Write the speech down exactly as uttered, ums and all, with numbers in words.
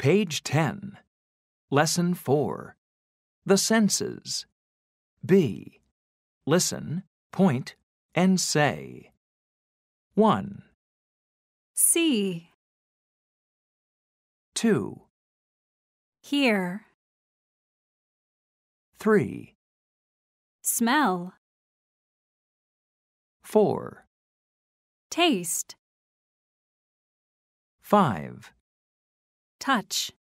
Page ten. Lesson four. The senses. B. Listen, point, and say. one. See, two. hear, three. smell, four. taste, five. touch.